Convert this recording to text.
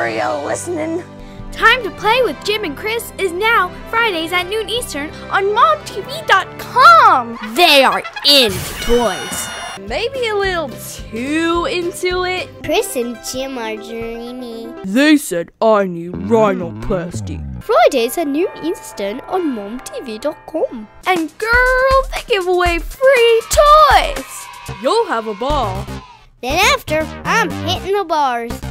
you listening? Time to Play with Jim and Chris is now Fridays at noon Eastern on MomTV.com. They are into toys. Maybe a little too into it. Chris and Jim are dreamy. They said I need rhinoplasty. Fridays at noon Eastern on MomTV.com. And girl, they give away free toys. You'll have a ball. Then after, I'm hitting the bars.